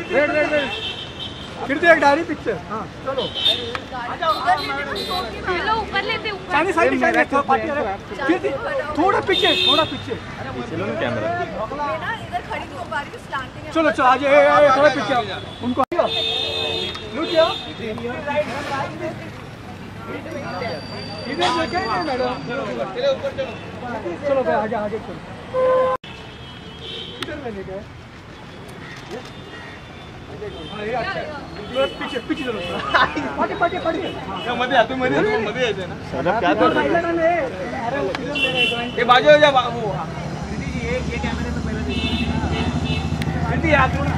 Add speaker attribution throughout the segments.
Speaker 1: Wait wait wait, फिर तो एक डायरी पिक्चर। हाँ चलो
Speaker 2: ऊपर लेते ऊपर
Speaker 1: चाइनीज साइड फिर थोड़ा पीछे
Speaker 3: चलो ना कैमरा
Speaker 2: ना इधर खड़ी नहीं हो पा रही हूँ स्लैंटिंग है।
Speaker 1: चलो आज थोड़ा पीछे उनको इधर देखें मैडम। चलो भाई आगे आगे चलो, इधर लेने का पीछे पीछे चलो पाटे पाटे पाटे
Speaker 3: मध्ये यायचं ना सर क्या कर रहे हैं ये बाजू जा बाबू ये कैमरे में पहले देखिए याद हो ना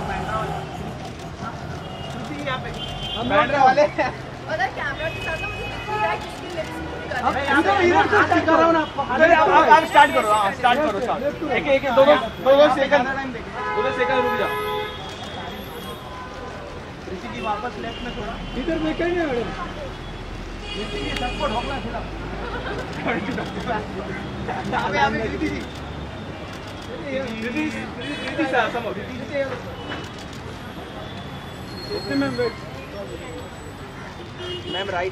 Speaker 3: यहाँ पे बैटरी वाले
Speaker 2: उधर कैमरा के साथ मुझे दिख रहा है किसकी लिप्स
Speaker 1: इधर से स्टार्ट कर रहा हूँ ना।
Speaker 3: आप स्टार्ट करो एक दो सेकंड रुक जाओ ऋषि जी वापस लेफ्ट में थोड़ा
Speaker 1: इधर देखें ना मैडम।
Speaker 3: ऋषि जी सबको ढोकना थोड़ा अभी ऋषि जी से समझ
Speaker 1: मैम वेट
Speaker 3: मैम राइट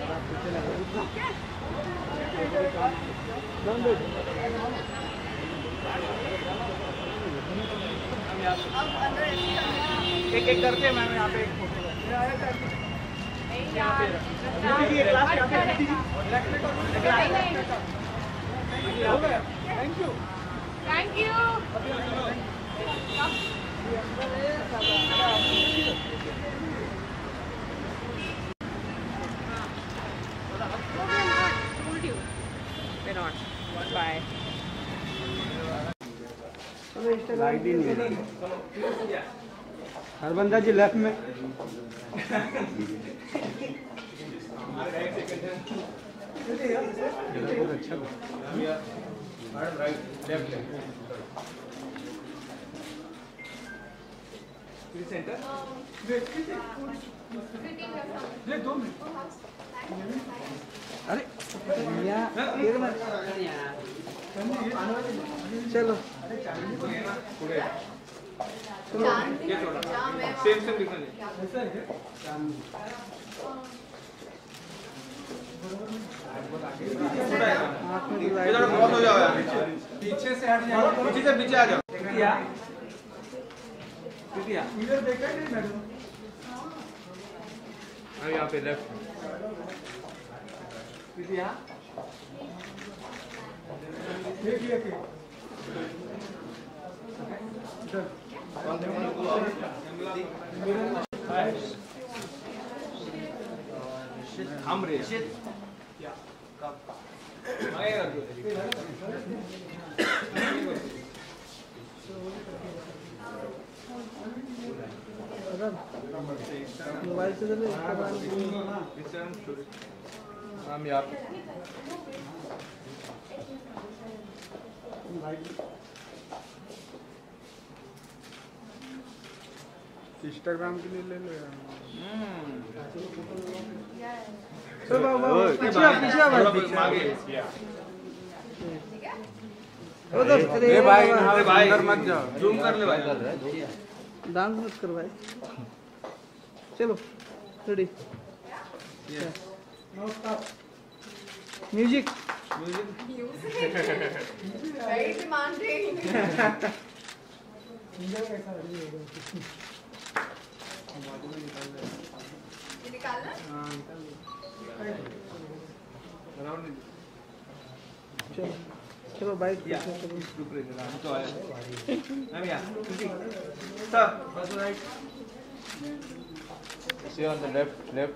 Speaker 3: एक एक करते हैं मैम यहाँ पे एक फोटो
Speaker 2: थैंक यू
Speaker 1: लाइट ही नहीं है। हरबंदा जी लेफ्ट में बहुत अच्छा अरे चलो
Speaker 3: सेम दिखने पीछे से हट जाओ पीछे से पीछे आ जाओ
Speaker 1: इधर देखा नहीं मैडम।
Speaker 3: यहाँ पे लेफ्ट
Speaker 1: देखिए
Speaker 3: हम रे
Speaker 1: मोबाइल से
Speaker 3: हम यहाँ
Speaker 1: इंस्टाग्राम के लिए ले लो यार। चलो बाबा पीछे ओ दोस्त रे भाई
Speaker 3: अंदर मत जाओ जूम कर ले भाई
Speaker 1: डांस मत कर भाई। चलो रेडी म्यूजिक
Speaker 2: वेरी डिमांडिंग ये निकालना
Speaker 1: चलो चलो बाइक
Speaker 3: तो आया मैम यहाँ सर बस right see on the left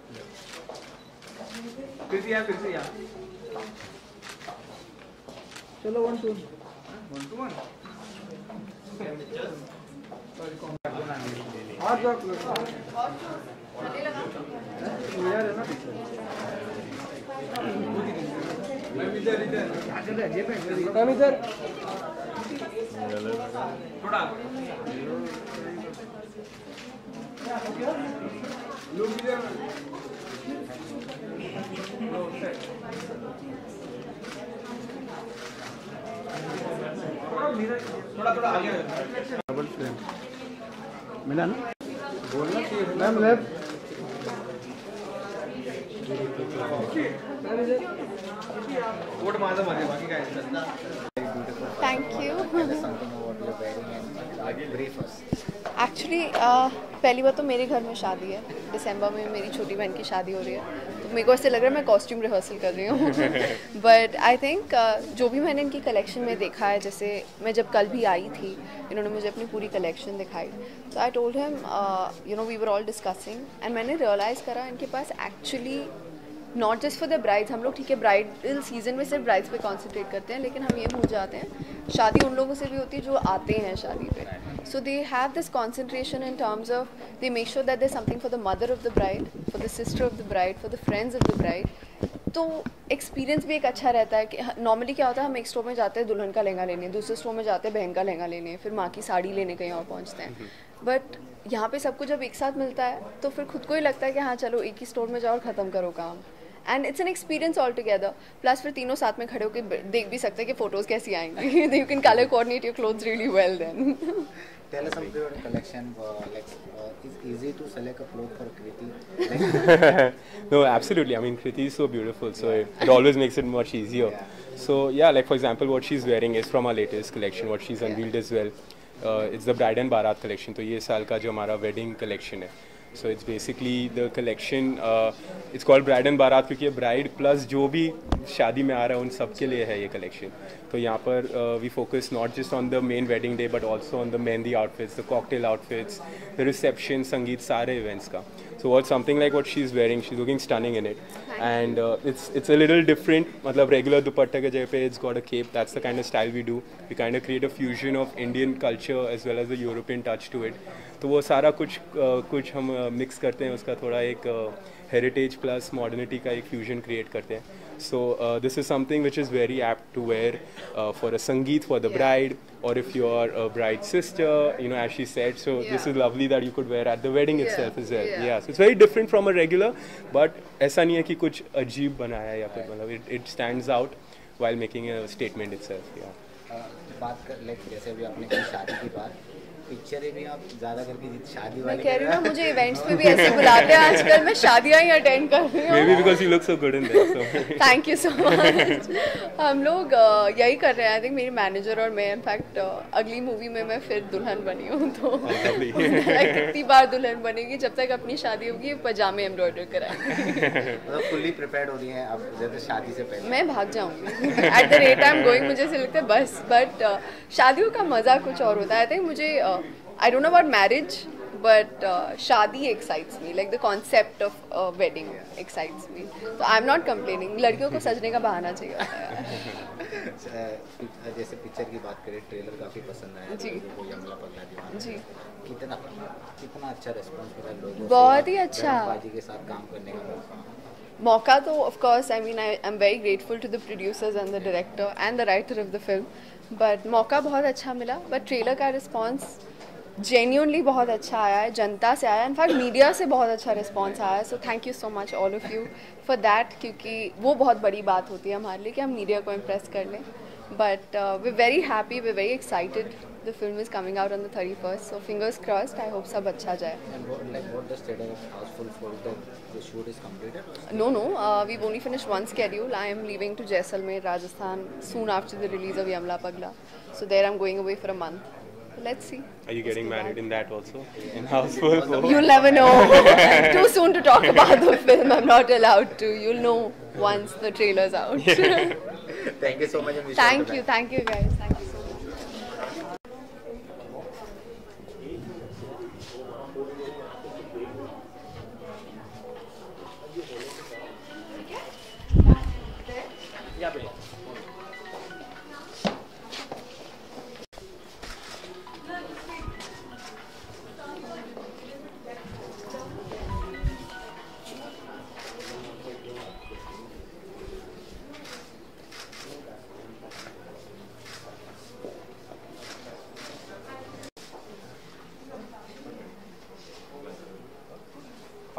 Speaker 3: फिर से यहाँ
Speaker 1: चलो 1 2
Speaker 3: 1
Speaker 1: और जो
Speaker 2: चलने लगा
Speaker 1: यार है ना
Speaker 3: मैम इधर
Speaker 1: हम इधर
Speaker 3: थोड़ा लोग इधर थोड़ा आगे
Speaker 1: डबल फ्रेम मिला ना। मैम लेफ्ट
Speaker 3: वोट माझं मध्ये बाकी काय
Speaker 4: Thank you.
Speaker 5: something about your wedding and brief us.
Speaker 4: Actually पहली बार तो मेरे घर में शादी है, दिसंबर में मेरी छोटी बहन की शादी हो रही है, तो मेरे को ऐसे लग रहा है मैं कॉस्ट्यूम रिहर्सल कर रही हूँ. बट आई थिंक जो भी मैंने इनकी कलेक्शन में देखा है, जैसे मैं जब कल भी आई थी, इन्होंने मुझे अपनी पूरी कलेक्शन दिखाई, तो I told him, you know, we were all discussing and मैंने रियलाइज़ करा इनके पास actually not just for the brides, हम लोग ठीक है ब्राइडल सीजन में सिर्फ ब्राइड्स पे कॉन्सेंट्रेट करते हैं, लेकिन हम ये भूल जाते हैं शादी उन लोगों से भी होती है जो आते हैं शादी पे. So they have this concentration in terms of they make sure that there something for the mother of the bride, for the sister of the bride, for the friends of the bride. तो experience भी एक अच्छा रहता है कि normally क्या होता है, हम एक स्टोर में जाते हैं दुल्हन का लहंगा लेने, दूसरे स्टोर में जाते हैं बहन का लहंगा लेने, फिर माँ की साड़ी लेने कहीं और पहुँचते हैं. बट यहाँ पे सब कुछ जब एक साथ मिलता है तो फिर खुद को ही लगता है कि हाँ चलो एक ही स्टोर में जाओ और ख़त्म करो काम. And it's an experience all together. Plus फिर तीनों साथ में खड़े होकर देख भी सकते हैं कि फ़ोटोज़ कैसी आएंगी. You can colour coordinate your clothes really well then.
Speaker 5: Tell us something about your collection. It's easy to select a cloth for Kriti.
Speaker 6: No, absolutely. I mean, Kriti is so beautiful, so it always makes it much easier. So yeah, like for example, what she's wearing is from our latest collection. What she's unveiled as well. It's the Bride and Barat collection. तो ये साल का जो हमारा wedding collection है. So it's basically the collection. It's called Bride and Barat क्योंकि ये bride plus जो भी शादी में आ रहा है उन सब के लिए है ये collection. तो यहाँ पर we focus not just on the main wedding day but also on the mehndi outfits, the cocktail outfits, the reception, संगीत, सारे events का. So what's something like what she's wearing? She's looking stunning in it, and it's a little different. मतलब regular दुपट्टा के जगह पे it's got a cape. That's the kind of style we do. We kind of create a fusion of Indian culture as well as the European touch to it. तो वो सारा कुछ हम mix करते हैं, उसका थोड़ा एक हेरिटेज प्लस मॉडर्निटी का एक फ्यूजन क्रिएट करते हैं. So this is something which is very apt to wear for a sangeet for the bride, or if you are a bride's sister, you know, as she said. So this is lovely that you could wear at the wedding itself as well. Yeah, so it's very different from a regular, but ऐसा नहीं है कि कुछ अजीब बनाया है या फिर मतलब it stands out while making a statement itself. Yeah.
Speaker 5: बात कर like जैसे अभी आपने की शादी की बात, पिक्चरें भी आप ज़्यादा करके शादी
Speaker 4: मैं
Speaker 5: वाली
Speaker 4: कह रही हूँ ना, मुझे इवेंट्स पे भी ऐसे बुलाते हैं आजकल, मैं शादियाँ ही अटेंड कर रही हूँ.
Speaker 6: Maybe because you look so good in there. So.
Speaker 4: Thank you so much. हम लोग यही कर रहे हैं. आई थिंक मेरी मैनेजर और मैं इनफैक्ट अगली मूवी में मैं फिर दुल्हन बनी हूँ, तो कितनी बार दुल्हन बनेगी जब तक अपनी शादी होगी पजामे एम्ब्रॉयडर कराएंगे.
Speaker 5: मतलब फुल्ली प्रिपेयर्ड हो रही हैं आप जैसे शादी से पहले?
Speaker 4: मैं भाग जाऊंगी at the rate I am going. मुझे ऐसे लगता है बस. बट शादियों का मज़ा कुछ और होता है. आई थिंक मुझे I don't know about marriage but शादी excites me, like the concept of wedding excites me. तो आई एम नॉट कंप्लेनिंग. लड़कियों को सजने का बहाना चाहिए.
Speaker 5: जैसे पिक्चर की बात करें, ट्रेलर काफ़ी पसंद आया
Speaker 4: जी.
Speaker 5: लोगों को, यमला पगला दीवाना
Speaker 4: जी.
Speaker 5: कितना अच्छा रिस्पॉन्स मिला लोगों से,
Speaker 4: बहुत ही अच्छा.
Speaker 5: बाजी के साथ काम करने का
Speaker 4: मौका तो of course, I mean I am very grateful to the producers and the director and the writer of the film. But मौका बहुत अच्छा मिला. बट ट्रेलर का रिस्पॉन्स जेन्युइनली बहुत अच्छा आया है, जनता से आया है, इनफैक्ट मीडिया से बहुत अच्छा रिस्पॉन्स आया है. So thank you so much all of you for that, क्योंकि वो बहुत बड़ी बात होती है हमारे लिए कि हम मीडिया को इम्प्रेस कर लें. But we very happy, we very excited. The film is coming out on the 31st, so fingers crossed. I hope सब अच्छा जाए. No, we've only finished one schedule. I am leaving to Jaisalmer, Rajasthan, soon after the release of Yamla Pagla. So there I'm going away for a month. Let's see.
Speaker 6: Are you getting married in that also? In houseful?
Speaker 4: You'll never know. Too soon to talk about the film. I'm not allowed to. You'll know once the trailer's out.
Speaker 5: Thank you so much.
Speaker 4: Thank you guys. Thank you so much.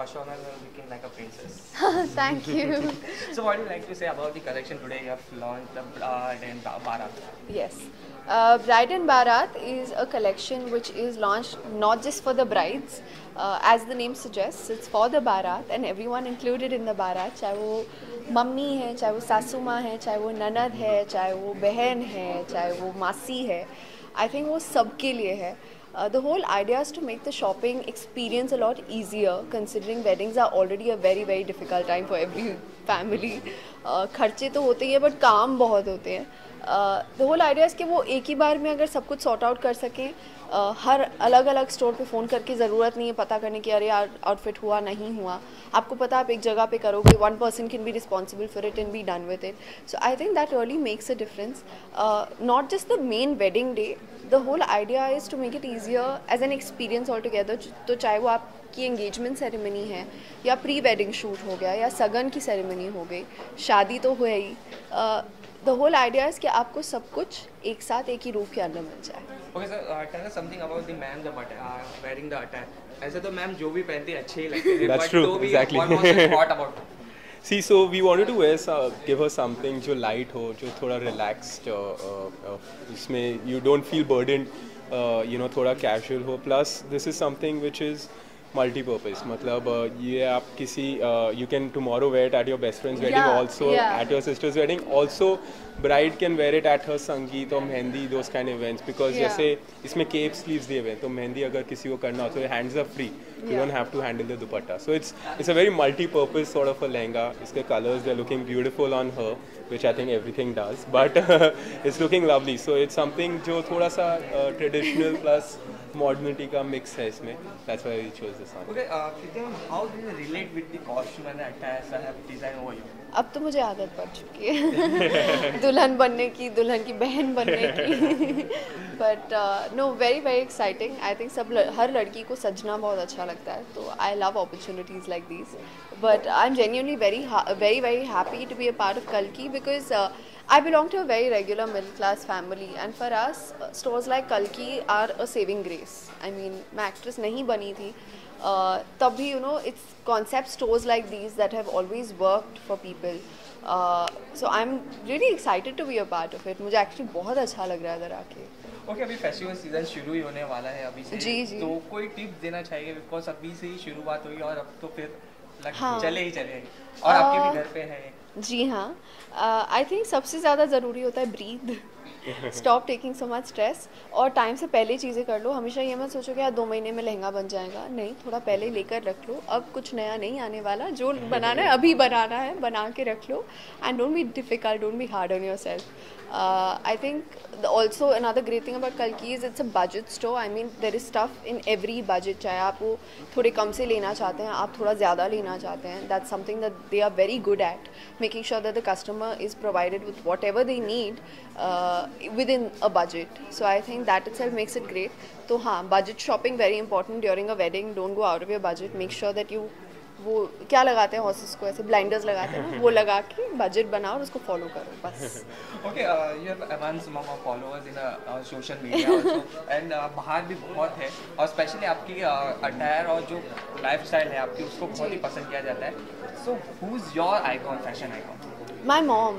Speaker 7: blush on and looking like a princess.
Speaker 4: Thank you.
Speaker 7: So what do you like to say about the collection today? You have launched the Bride and Barat.
Speaker 4: Yes. Bride and Barat is a collection which is launched not just for the brides, as the name suggests, it's for the Barat and everyone included in the Barat, चाहे वो mummy है, चाहे वो सासू माँ है, चाहे वो ननद है, चाहे वो बहन है, चाहे वो मासी है, I think वो सबके लिए है. The whole idea is to make the shopping experience a lot easier, considering weddings are already a very very difficult time for every family. खर्चे तो होते ही हैं but काम बहुत होते हैं. The whole idea is कि वो एक ही बार में अगर सब कुछ सॉर्ट आउट कर सकें, हर अलग अलग स्टोर पे फ़ोन करके ज़रूरत नहीं है पता करने की अरे यार आउटफिट हुआ नहीं हुआ. आपको पता आप एक जगह पे करोगे, one person can be responsible for it and be done with it. So I think that really makes a difference. Not just the main wedding day, the whole idea is to make it easier as an experience altogether. तो चाहे वो आपकी engagement ceremony है या pre wedding shoot हो गया या सगन की सेरेमनी हो गई, शादी तो हुई ही. The whole idea is कि आपको सब कुछ एक साथ एक ही रूप के अंदर मिल जाए.
Speaker 7: Okay sir, tell us something about the ma'am wearing the attire. ऐसे तो मैम जो भी पहनती है अच्छे ही लगते हैं.
Speaker 6: That's true,
Speaker 7: तो भी
Speaker 6: exactly.
Speaker 7: one was thought about.
Speaker 6: See, so we wanted to wear give her something जो light हो, जो थोड़ा relaxed, इसमें you don't feel burdened, थोड़ा casual हो. Plus this is something which is multi-purpose. मतलब ये आप किसी you can tomorrow wear it at your best friend's wedding, also at your sister's wedding. Also bride can wear it at her संगीत or mehndi, those kind of events, because जैसे इसमें cape sleeves दिए हुए हैं, तो मेहंदी अगर किसी को करना हो तो hands are free. You don't have to handle the dupatta. So it's a very multi-purpose sort of a lehenga. इसके colors, they're looking beautiful on her, which I think everything does. But it's looking lovely. So it's something जो थोड़ा सा traditional plus modernity का mix है इसमें. That's why we chose this one.
Speaker 7: Okay, Pritam, how do you relate with the costume and the attires I have designed over you?
Speaker 4: अब तो मुझे आदत पड़ चुकी है दुल्हन बनने की, दुल्हन की बहन बनने की. But no, very very exciting. I think हर लड़की को सजना बहुत अच्छा लगता है, तो I love opportunities like these. But I am genuinely very very happy to be a part of Kalki, because I belong to a very regular middle class family, and for us stores like Kalki are a saving grace. I mean, मैं actress नहीं बनी थी तब भी it's concept stores like these that have always worked for people. So I'm really excited to be a part of it. मुझे actually बहुत अच्छा लग रहा है इधर आके.
Speaker 7: Okay, अभी फेस्टिवल सीजन शुरू ही होने वाला है अभी से.
Speaker 4: जी.
Speaker 7: तो कोई टिप देना चाहिए, बिकॉज अभी से ही शुरुआत हुई और अब तो फिर चले ही और आपके भी घर पे है.
Speaker 4: जी हाँ, आई थिंक सबसे ज़्यादा ज़रूरी होता है breathe. Stop taking so much stress, और टाइम से पहले चीज़ें कर लो. हमेशा ये मत सोचो कि यार 2 महीने में लहंगा बन जाएगा. नहीं, थोड़ा पहले लेकर रख लो. अब कुछ नया नहीं आने वाला, जो बनाना है अभी बनाना है, बना के रख लो. And don't be difficult, don't be hard on yourself. I think also another great thing about Kalki is it's a budget store. I mean, there is stuff in every budget. चाहे आप वो थोड़े कम से लेना चाहते हैं, आप थोड़ा ज़्यादा लेना चाहते हैं. That's something that they are very good at, making sure that the customer is provided with whatever they need within a budget. So I think that itself makes it great. तो हाँ, budget shopping very important during a wedding. Don't go out of your budget. Make sure that you वो क्या लगाते हैं horses को, ऐसे blinders लगाते हैं, वो लगा के बजट बनाओ और उसको फॉलो करो बस.
Speaker 7: Okay, you have advanced amount of followers in social media also, and बाहर भी बहुत है, और स्पेशली आपकी अटायर और जो लाइफस्टाइल है आपकी, उसको बहुत ही पसंद किया जाता है. So who is your icon, fashion icon?
Speaker 4: My mom.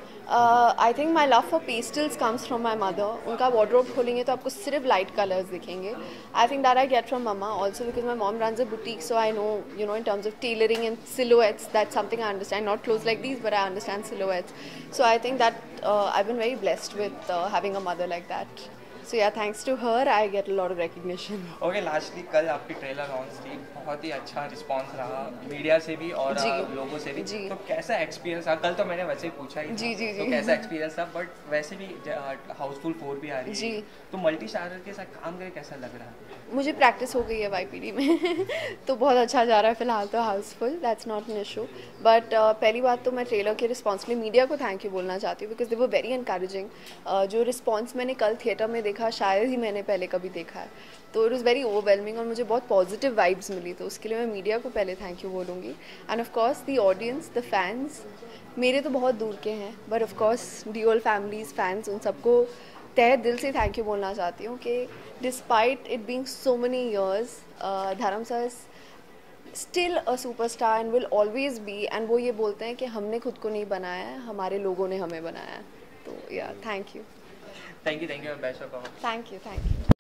Speaker 4: I think my love for pastels comes from my mother. उनका wardrobe खोलेंगे तो आपको सिर्फ light colors दिखेंगे. I think that I get from mama also, because my mom runs a boutique, so I know, in terms of tailoring and silhouettes, that's something I understand. Not clothes like these, but I understand silhouettes. So I think that I've been very blessed with having a mother like that. So yeah, thanks to her, I get a lot of recognition.
Speaker 7: Okay, lastly, कल आपकी trailer launch थी, बहुत ही अच्छा response रहा media से भी और लोगों से भी. तो कैसा एक्सपीरियंस रहा? कल तो मैंने वैसे ही पूछा ही था, तो कैसा एक्सपीरियंस था? बट वैसे भी हाउसफुल 4 भी आ रही है, तो मल्टी स्टारर के साथ काम करके कैसा लग रहा है?
Speaker 4: मुझे प्रैक्टिस हो गई है YPD में तो बहुत अच्छा जा रहा है फिलहाल तो. Housefull, that's not an issue. But पहली बात तो मैं ट्रेलर के रिस्पॉन्स के लिए मीडिया को थैंक यू बोलना चाहती हूँ, because they were very encouraging. जो रिस्पॉन्स मैंने कल थिएटर में देखा, शायद ही मैंने पहले कभी देखा है, तो इट वॉज़ वेरी ओवरवेलमिंग और मुझे बहुत पॉजिटिव वाइब्स मिली. तो उसके लिए मैं मीडिया को पहले थैंक यू बोलूँगी. And of course the audience, the fans, मेरे तो बहुत दूर के हैं, but of course Deol families, fans, उन सबको तहे दिल से थैंक यू बोलना चाहती हूँ कि despite it being so many years, Dharam sir still a superstar and will always be, एंड वो ये बोलते हैं कि हमने खुद को नहीं बनाया है, हमारे लोगों ने हमें बनाया है. तो या thank you.
Speaker 7: Thank you best of luck.
Speaker 4: Thank you.